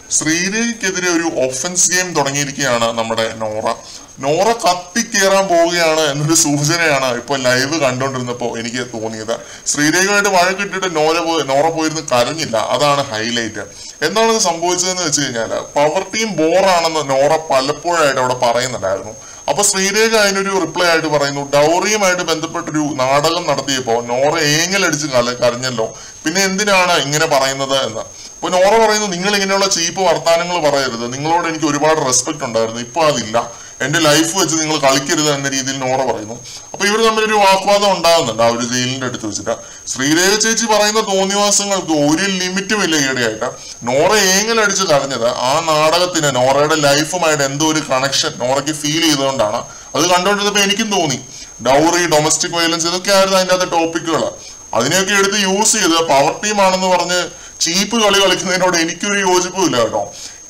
ശ്രീരേഖയ്ക്കെതിരെ ഒരു offence game തുടങ്ങിയിരിക്കുകയാണ് നമ്മുടെ നോറ കത്തിക്കേറാൻ പോവുകയാണ് എന്നൊരു സൂചനയാണ് ഇപ്പൊ ലൈവ് കണ്ടോണ്ടിരുന്നപ്പോ എനിക്ക് തോന്നിയത്. ശ്രീരേഖയുമായിട്ട് വഴക്കിട്ടിട്ട് നോറ പോയിരുന്ന് കരഞ്ഞില്ല, അതാണ് ഹൈലൈറ്റ്. എന്താണ് ഇത് സംഭവിച്ചതെന്ന് വെച്ച് കഴിഞ്ഞാൽ പവർ ടീം ബോറാണെന്ന് നോറ പലപ്പോഴായിട്ട് അവിടെ പറയുന്നുണ്ടായിരുന്നു. അപ്പൊ ശ്രീരേഖ അതിനൊരു റിപ്ലൈ ആയിട്ട് പറയുന്നു, ഡൗറിയുമായിട്ട് ബന്ധപ്പെട്ടൊരു നാടകം നടത്തിയപ്പോ നോറ ഏങ്ങലടിച്ച് കരഞ്ഞല്ലോ, പിന്നെ എന്തിനാണ് ഇങ്ങനെ പറയുന്നത് എന്ന്. അപ്പൊ നോറ പറയുന്നു, നിങ്ങൾ ഇങ്ങനെയുള്ള ചീപ്പ് വർത്താനങ്ങൾ പറയരുത്, നിങ്ങളോട് എനിക്ക് ഒരുപാട് റെസ്പെക്ട് ഉണ്ടായിരുന്നു, ഇപ്പൊ അതില്ല, എന്റെ ലൈഫ് വെച്ച് നിങ്ങൾ കളിക്കരുത് എന്ന രീതിയിൽ നോറ പറയുന്നു. അപ്പൊ ഇവർ തമ്മിലൊരു വാഗ്വാദം ഉണ്ടാകുന്നുണ്ട് ആ ഒരു ജയിലിന്റെ അടുത്ത് വെച്ചിട്ട്. ശ്രീരേഖ ചേച്ചി പറയുന്ന തോന്നിവാസങ്ങൾക്ക് ഒരു ലിമിറ്റും ഇല്ല. ഈയിടെയായിട്ട് നോറ ഏങ്ങലടിച്ച് കരഞ്ഞത് ആ നാടകത്തിന് നോറയുടെ ലൈഫുമായിട്ട് എന്തോ ഒരു കണക്ഷൻ നോറയ്ക്ക് ഫീൽ ചെയ്തുകൊണ്ടാണ്. അത് കണ്ടുകൊണ്ടിരുന്നപ്പോ എനിക്കും തോന്നി ഡൗറി, ഡൊമസ്റ്റിക് വയലൻസ്, ഇതൊക്കെ ആയിരുന്നു അതിൻ്റെ അകത്ത് ടോപ്പിക്കുകൾ. അതിനെയൊക്കെ എടുത്ത് യൂസ് ചെയ്ത് പവർ ടീം ആണെന്ന് പറഞ്ഞ് ചീപ്പ് കളി കളിക്കുന്നതിനോട് എനിക്കൊരു യോജിപ്പുമില്ല കേട്ടോ.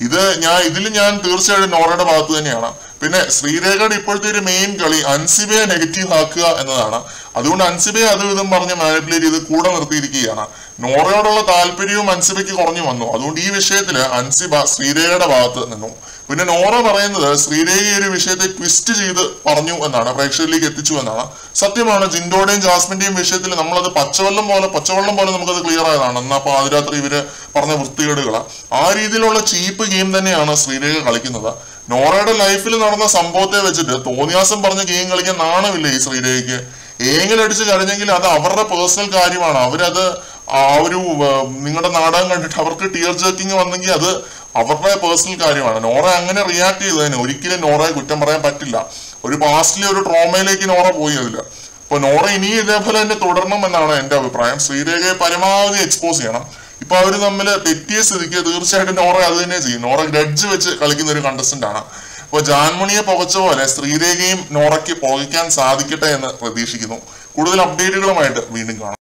ഇതിൽ ഞാൻ തീർച്ചയായിട്ടും നോറയുടെ ഭാഗത്ത് തന്നെയാണ്. പിന്നെ ശ്രീരേഖയുടെ ഇപ്പോഴത്തെ ഒരു മെയിൻ കളി അൻസിബയെ നെഗറ്റീവ് ആക്കുക എന്നതാണ്. അതുകൊണ്ട് അൻസിബയെ അതും ഇതും പറഞ്ഞ് മാനിപ്പുലേറ്റ് ചെയ്ത് കൂടെ നിർത്തിയിരിക്കുകയാണ്. നോറയോടുള്ള താല്പര്യവും അൻസിബയ്ക്ക് കുറഞ്ഞു വന്നു. അതുകൊണ്ട് ഈ വിഷയത്തില് അൻസിബ ശ്രീരേഖയുടെ ഭാഗത്ത് നിന്നു. പിന്നെ നോറ പറയുന്നത് ശ്രീരേഖ ഒരു വിഷയത്തെ ട്വിസ്റ്റ് ചെയ്ത് പറഞ്ഞു എന്നാണ്, പ്രേക്ഷകരിലേക്ക് എത്തിച്ചു എന്നാണ്. സത്യമാണ്, ജിൻഡോയുടെയും ജാസ്മിന്റെയും വിഷയത്തിൽ നമ്മളത് പച്ചവെള്ളം പോലെ നമുക്കത് ക്ലിയർ ആയതാണ്. എന്നാ പാതിരാത്രി ഇവര് പറഞ്ഞ വൃത്തികേടുകള് ആ രീതിയിലുള്ള ചീപ്പ് ഗെയിം തന്നെയാണ് ശ്രീരേഖ കളിക്കുന്നത്. നോറയുടെ ലൈഫിൽ നടന്ന സംഭവത്തെ വെച്ചിട്ട് തോന്നിയാസം പറഞ്ഞ ഗെയിം കളിക്കാൻ നാണമില്ല ഈ ശ്രീരേഖയ്ക്ക്. ഏങ്ങലടിച്ച് കരഞ്ഞെങ്കിൽ അത് അവരുടെ പേഴ്സണൽ കാര്യമാണ്. അവരത് ആ ഒരു നിങ്ങളുടെ നാടകം കണ്ടിട്ട് അവർക്ക് ടിയർ ജേക്കിങ് വന്നെങ്കിൽ അത് അവരുടെ പേഴ്സണൽ കാര്യമാണ്. നോറ അങ്ങനെ റിയാക്ട് ചെയ്തതിന് ഒരിക്കലും നോറയെ കുറ്റം പറയാൻ പറ്റില്ല. ഒരു പാസ്റ്റിലെ ഒരു ട്രോമയിലേക്ക് നോറ പോയി അതില്. അപ്പൊ നോറ ഇനി ഇതേപോലെ തന്നെ തുടരണം എന്നാണ് എന്റെ അഭിപ്രായം. ശ്രീരേഖയെ പരമാവധി എക്സ്പോസ് ചെയ്യണം. ഇപ്പൊ അവര് തമ്മിൽ തെറ്റിയ സ്ഥിതിക്ക് തീർച്ചയായിട്ടും നോറ അത് തന്നെ ചെയ്യും. നോറ ഗ്രഡ്ജ് വെച്ച് കളിക്കുന്ന ഒരു കണ്ടസ്റ്റന്റ് ആണ്. അപ്പൊ ജാൻമണിയെ പുകച്ച പോലെ ശ്രീരേഖയും നോറയ്ക്ക് പുകയ്ക്കാൻ സാധിക്കട്ടെ എന്ന് പ്രതീക്ഷിക്കുന്നു. കൂടുതൽ അപ്ഡേറ്റുകളുമായിട്ട് വീണ്ടും കാണാം.